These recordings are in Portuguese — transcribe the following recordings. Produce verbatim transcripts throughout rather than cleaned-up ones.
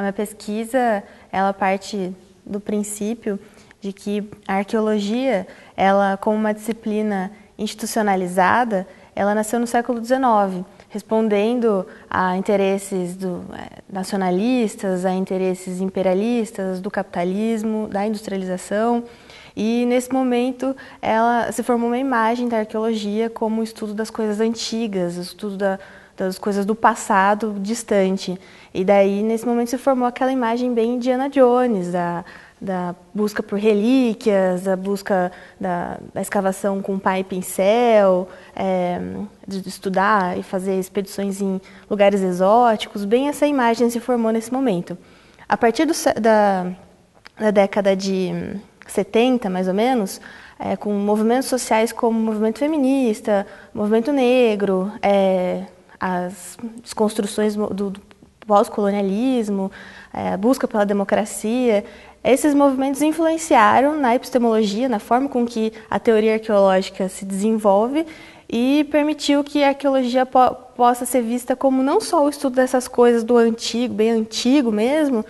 minha pesquisa, ela parte do princípio de que a arqueologia, ela como uma disciplina institucionalizada, ela nasceu no século dezenove, respondendo a interesses do, é, nacionalistas, a interesses imperialistas, do capitalismo, da industrialização. E, nesse momento, ela se formou uma imagem da arqueologia como o estudo das coisas antigas, o estudo da, das coisas do passado distante. E daí, nesse momento, se formou aquela imagem bem Indiana Jones, da, da busca por relíquias, da busca da, da escavação com pá e pincel, é, de estudar e fazer expedições em lugares exóticos. Bem essa imagem se formou nesse momento. A partir do, da, da década de setenta, mais ou menos, é, com movimentos sociais como o movimento feminista, o movimento negro, é, as desconstruções do, do pós-colonialismo, é, a busca pela democracia, esses movimentos influenciaram na epistemologia, na forma com que a teoria arqueológica se desenvolve e permitiu que a arqueologia po possa ser vista como não só o estudo dessas coisas do antigo, bem antigo mesmo,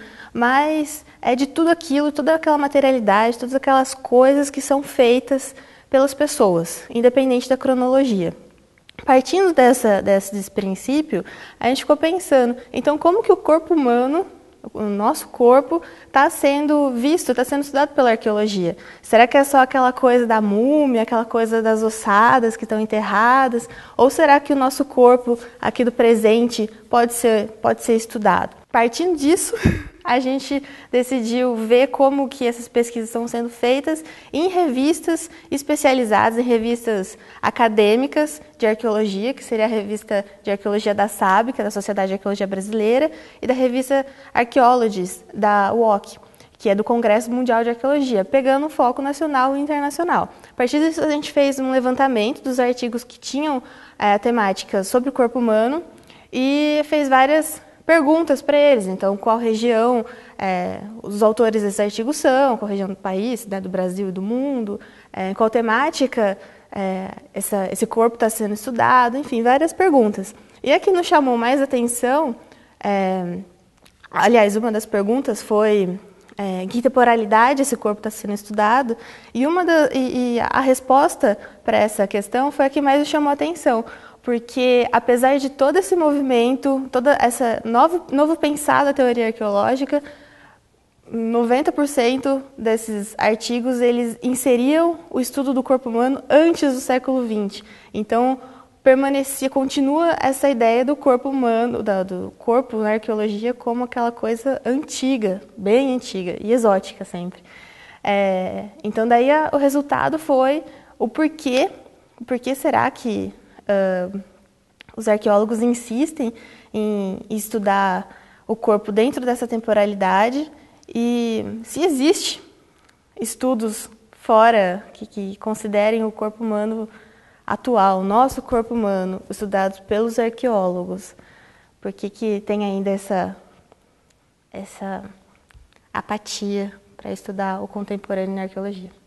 mas é de tudo aquilo, toda aquela materialidade, todas aquelas coisas que são feitas pelas pessoas, independente da cronologia. Partindo dessa, desse princípio, a gente ficou pensando, então como que o corpo humano, o nosso corpo, está sendo visto, está sendo estudado pela arqueologia? Será que é só aquela coisa da múmia, aquela coisa das ossadas que estão enterradas? Ou será que o nosso corpo, aqui do presente, pode ser, pode ser estudado? Partindo disso, a gente decidiu ver como que essas pesquisas estão sendo feitas em revistas especializadas, em revistas acadêmicas de arqueologia, que seria a revista de arqueologia da S A B, que é da Sociedade de Arqueologia Brasileira, e da revista Archaeologies, da U O C, que é do Congresso Mundial de Arqueologia, pegando um foco nacional e internacional. A partir disso, a gente fez um levantamento dos artigos que tinham é, temáticas sobre o corpo humano e fez várias perguntas para eles, então qual região é, os autores desses artigos são, qual região do país, né, do Brasil e do mundo, é, qual temática é, essa, esse corpo está sendo estudado, enfim, várias perguntas. E a que nos chamou mais atenção, é, aliás, uma das perguntas foi é, em que temporalidade esse corpo está sendo estudado, e, uma da, e, e a resposta para essa questão foi a que mais nos chamou a atenção, porque, apesar de todo esse movimento, toda essa novo, novo pensar da teoria arqueológica, noventa por cento desses artigos eles inseriam o estudo do corpo humano antes do século vinte. Então, permanecia, continua essa ideia do corpo humano, da, do corpo na arqueologia como aquela coisa antiga, bem antiga e exótica sempre. É, então, daí a, o resultado foi o porquê, o porquê será que Uh, os arqueólogos insistem em estudar o corpo dentro dessa temporalidade e se existe estudos fora que, que considerem o corpo humano atual, o nosso corpo humano, estudados pelos arqueólogos, por que que tem ainda essa, essa apatia para estudar o contemporâneo na arqueologia?